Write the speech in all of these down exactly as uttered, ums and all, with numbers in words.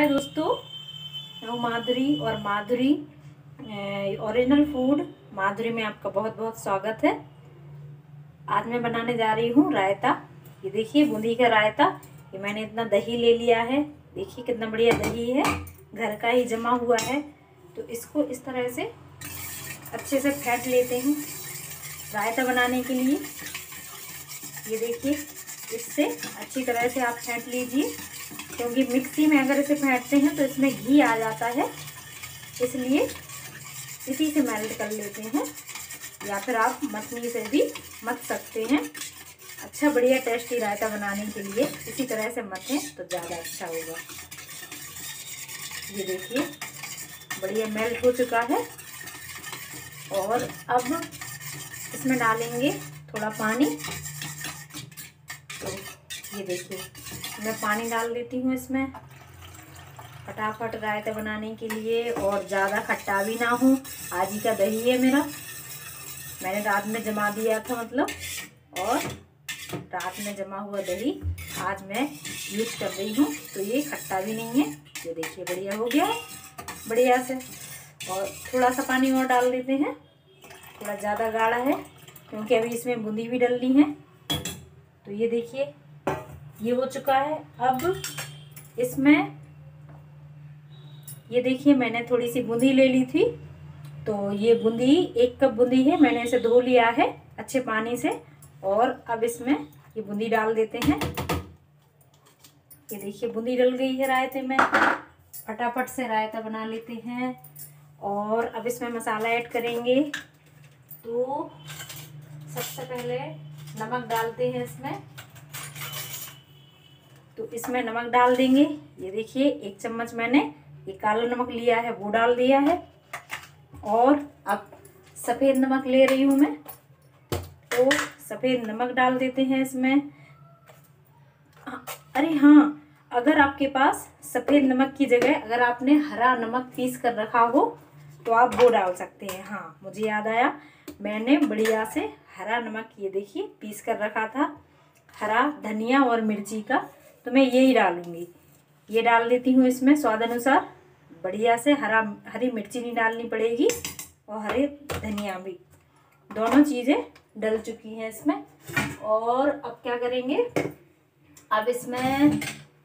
हाय दोस्तों, मैं हूँ माधुरी और माधुरी ओरिजिनल फूड माधुरी में आपका बहुत बहुत स्वागत है। आज मैं बनाने जा रही हूँ रायता। ये देखिए बूंदी का रायता। ये मैंने इतना दही ले लिया है। देखिए कितना बढ़िया दही है, घर का ही जमा हुआ है। तो इसको इस तरह से अच्छे से फेंट लेते हैं रायता बनाने के लिए। ये देखिए इससे अच्छी तरह से आप फेंट लीजिए, क्योंकि मिक्सी में अगर इसे फेंटते हैं तो इसमें घी आ जाता है, इसलिए इसी से मेल्ट कर लेते हैं, या फिर आप मथनी से भी मथ सकते हैं। अच्छा बढ़िया टेस्टी रायता बनाने के लिए इसी तरह से मथें तो ज़्यादा अच्छा होगा। ये देखिए बढ़िया मेल्ट हो चुका है और अब इसमें डालेंगे थोड़ा पानी। तो ये देखिए मैं पानी डाल देती हूँ इसमें फटाफट रायता बनाने के लिए, और ज़्यादा खट्टा भी ना हो। आज ही का दही है मेरा, मैंने रात में जमा दिया था मतलब, और रात में जमा हुआ दही आज मैं यूज कर रही हूँ, तो ये खट्टा भी नहीं है। ये देखिए बढ़िया हो गया बढ़िया से। और थोड़ा सा पानी और डाल देते हैं, थोड़ा ज़्यादा गाढ़ा है क्योंकि अभी इसमें बूंदी भी डलनी है। तो ये देखिए ये हो चुका है। अब इसमें ये देखिए मैंने थोड़ी सी बूंदी ले ली थी, तो ये बूंदी एक कप बूंदी है, मैंने इसे धो लिया है अच्छे पानी से। और अब इसमें ये बूंदी डाल देते हैं। ये देखिए बूंदी डल गई है रायते में। फटाफट से रायता बना लेते हैं। और अब इसमें मसाला ऐड करेंगे। तो सबसे पहले नमक डालते हैं इसमें। तो इसमें नमक डाल देंगे। ये देखिए एक चम्मच मैंने ये काला नमक लिया है, वो डाल दिया है। और अब सफ़ेद नमक ले रही हूँ मैं, तो सफ़ेद नमक डाल देते हैं इसमें। अरे हाँ, अगर आपके पास सफ़ेद नमक की जगह अगर आपने हरा नमक पीस कर रखा हो तो आप वो डाल सकते हैं। हाँ मुझे याद आया, मैंने बढ़िया से हरा नमक ये देखिए पीस कर रखा था, हरा धनिया और मिर्ची का, तो मैं यही डालूंगी। ये डाल देती हूँ इसमें स्वाद अनुसार। बढ़िया से हरा हरी मिर्ची नहीं डालनी पड़ेगी, और हरे धनिया भी, दोनों चीज़ें डल चुकी हैं इसमें। और अब क्या करेंगे, अब इसमें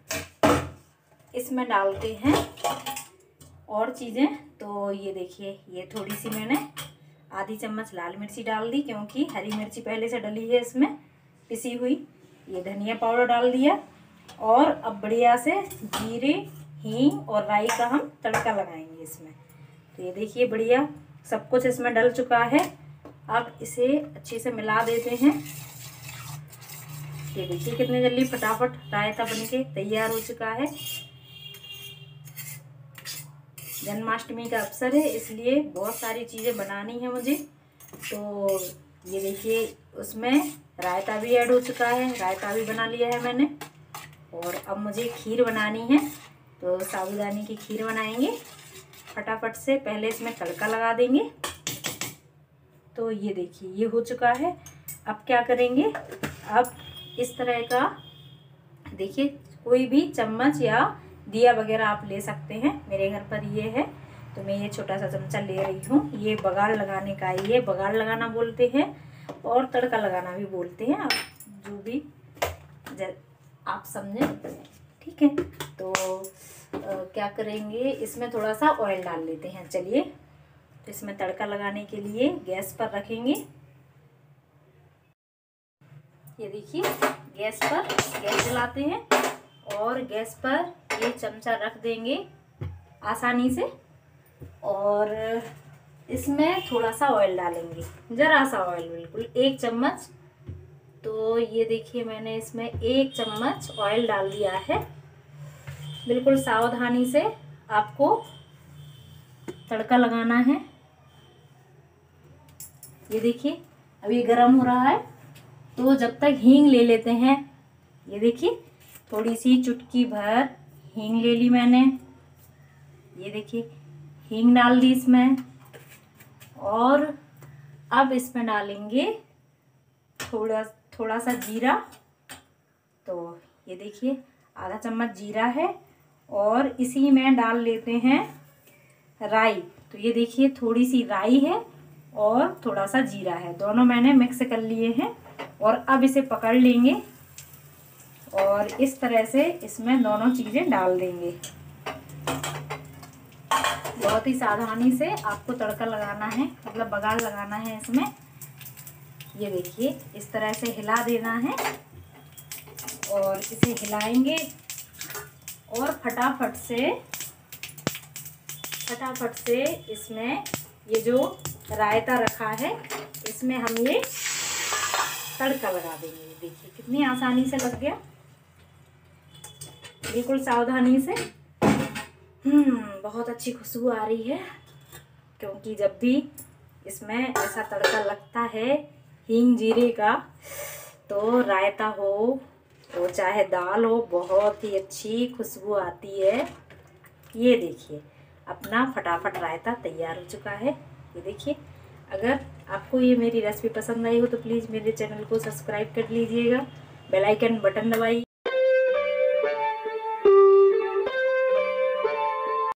इसमें डालते हैं और चीज़ें। तो ये देखिए ये थोड़ी सी मैंने आधी चम्मच लाल मिर्ची डाल दी, क्योंकि हरी मिर्ची पहले से डली है इसमें पिसी हुई। ये धनिया पाउडर डाल दिया। और अब बढ़िया से जीरे, हींग और राई का हम तड़का लगाएंगे इसमें। तो ये देखिए बढ़िया सब कुछ इसमें डल चुका है। अब इसे अच्छे से मिला देते हैं। ये देखिए कितने जल्दी फटाफट रायता बनके तैयार हो चुका है। जन्माष्टमी का अवसर है, इसलिए बहुत सारी चीज़ें बनानी है मुझे। तो ये देखिए उसमें रायता भी ऐड हो चुका है, रायता भी बना लिया है मैंने। और अब मुझे खीर बनानी है, तो साबूदाने की खीर बनाएंगे फटाफट से। पहले इसमें तड़का लगा देंगे। तो ये देखिए ये हो चुका है। अब क्या करेंगे, अब इस तरह का देखिए कोई भी चम्मच या दिया वगैरह आप ले सकते हैं। मेरे घर पर ये है, तो मैं ये छोटा सा चमचा ले रही हूँ। ये बघाड़ लगाने का, ये बघाड़ लगाना बोलते हैं और तड़का लगाना भी बोलते हैं, आप जो भी आप समझे, ठीक है। तो आ, क्या करेंगे, इसमें थोड़ा सा ऑयल डाल लेते हैं। चलिए, तो इसमें तड़का लगाने के लिए गैस पर रखेंगे। ये देखिए गैस पर गैस जलाते हैं और गैस पर ये चमचा रख देंगे आसानी से। और इसमें थोड़ा सा ऑयल डालेंगे, ज़रा सा ऑयल, बिल्कुल एक चम्मच। तो ये देखिए मैंने इसमें एक चम्मच ऑयल डाल दिया है। बिल्कुल सावधानी से आपको तड़का लगाना है। ये देखिए अभी गरम हो रहा है, तो जब तक हींग ले लेते हैं। ये देखिए थोड़ी सी चुटकी भर हींग ले ली मैंने। ये देखिए हींग डाल दी इसमें। और अब इसमें डालेंगे थोड़ा थोड़ा सा जीरा। तो ये देखिए आधा चम्मच जीरा है, और इसी में डाल लेते हैं राई। तो ये देखिए थोड़ी सी राई है और थोड़ा सा जीरा है, दोनों मैंने मिक्स कर लिए हैं। और अब इसे पकड़ लेंगे और इस तरह से इसमें दोनों चीज़ें डाल देंगे। बहुत ही सावधानी से आपको तड़का लगाना है, मतलब बघार लगाना है इसमें। ये देखिए इस तरह से हिला देना है और इसे हिलाएंगे और फटाफट से फटाफट से इसमें ये जो रायता रखा है इसमें हम ये तड़का लगा देंगे। देखिए कितनी आसानी से लग गया, बिल्कुल सावधानी से। हम्म बहुत अच्छी खुशबू आ रही है, क्योंकि जब भी इसमें ऐसा तड़का लगता है हींग जीरे का, तो रायता हो तो चाहे दाल हो, बहुत ही अच्छी खुशबू आती है। ये देखिए अपना फटाफट रायता तैयार हो चुका है। ये देखिए, अगर आपको ये मेरी रेसिपी पसंद आई हो तो प्लीज़ मेरे चैनल को सब्सक्राइब कर लीजिएगा, बेल आइकन बटन दबाइए।